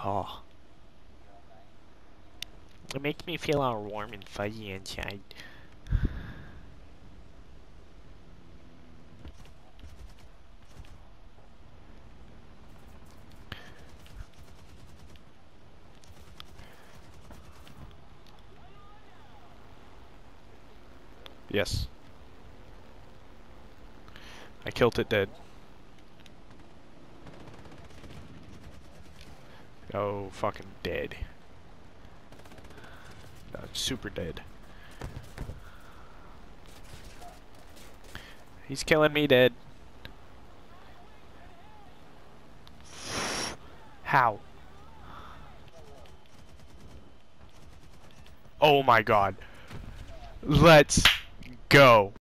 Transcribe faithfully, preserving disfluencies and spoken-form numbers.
Oh. It makes me feel all warm and fuzzy inside. Yes. I killed it dead. Oh, fucking dead. Uh, super dead. He's killing me dead. How? Oh my god. Let's go.